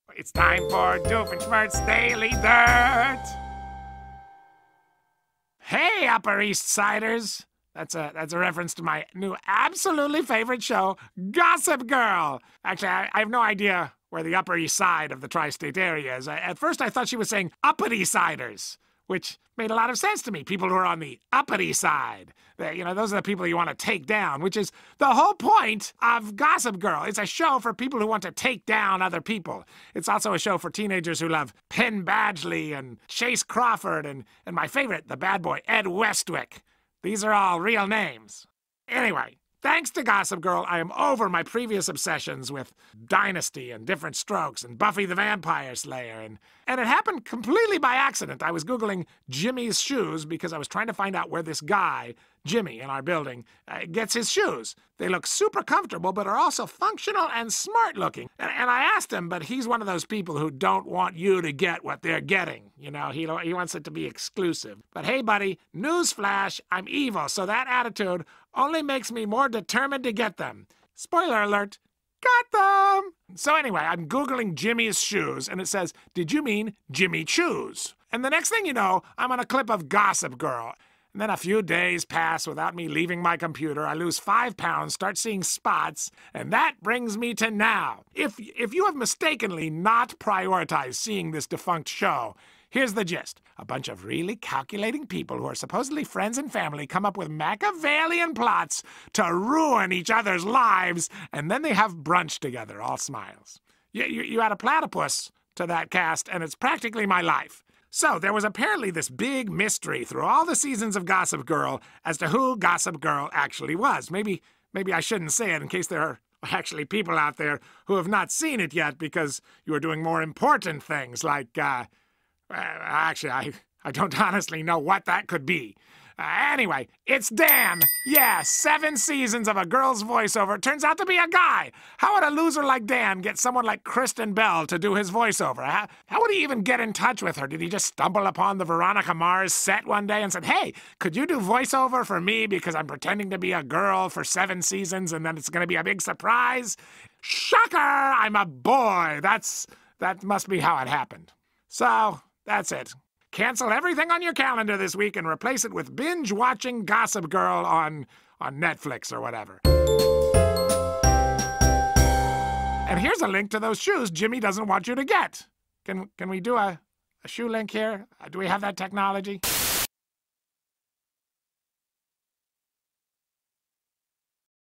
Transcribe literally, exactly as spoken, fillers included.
It's time for Doofenshmirtz Daily Dirt. Hey, Upper East Siders. That's a that's a reference to my new absolutely favorite show, Gossip Girl. Actually, I, I have no idea where the Upper East Side of the tri-state area is. I, at first, I thought she was saying Uppity Siders, which made a lot of sense to me. People who are on the uppity side. They, you know, those are the people you want to take down, which is the whole point of Gossip Girl. It's a show for people who want to take down other people. It's also a show for teenagers who love Penn Badgley and Chase Crawford and, and my favorite, the bad boy, Ed Westwick. These are all real names. Anyway, thanks to Gossip Girl, I am over my previous obsessions with Dynasty and Different Strokes and Buffy the Vampire Slayer. And, and it happened completely by accident. I was Googling Jimmy's shoes because I was trying to find out where this guy, Jimmy, in our building, uh, gets his shoes. They look super comfortable, but are also functional and smart looking. And, and I asked him, but he's one of those people who don't want you to get what they're getting. You know, he, he wants it to be exclusive. But hey, buddy, newsflash, I'm evil, so that attitude only makes me more determined to get them. Spoiler alert, got them! So anyway, I'm Googling Jimmy's shoes, and it says, did you mean Jimmy Choos? And the next thing you know, I'm on a clip of Gossip Girl. And then a few days pass without me leaving my computer. I lose five pounds, start seeing spots, and that brings me to now. If, if you have mistakenly not prioritized seeing this defunct show, here's the gist. A bunch of really calculating people who are supposedly friends and family come up with Machiavellian plots to ruin each other's lives, and then they have brunch together, all smiles. You, you, you add a platypus to that cast, and it's practically my life. So, there was apparently this big mystery through all the seasons of Gossip Girl as to who Gossip Girl actually was. Maybe, maybe I shouldn't say it in case there are actually people out there who have not seen it yet because you are doing more important things like, uh... Uh, actually, I, I don't honestly know what that could be. Uh, anyway, it's Dan. Yeah, seven seasons of a girl's voiceover. Turns out to be a guy. How would a loser like Dan get someone like Kristen Bell to do his voiceover? How, how would he even get in touch with her? Did he just stumble upon the Veronica Mars set one day and said, hey, could you do voiceover for me because I'm pretending to be a girl for seven seasons and then it's going to be a big surprise? Shocker! I'm a boy. That's, that must be how it happened. So, that's it. Cancel everything on your calendar this week and replace it with binge-watching Gossip Girl on, on Netflix or whatever. And here's a link to those shoes Jimmy doesn't want you to get. Can, can we do a, a shoe link here? Uh, do we have that technology?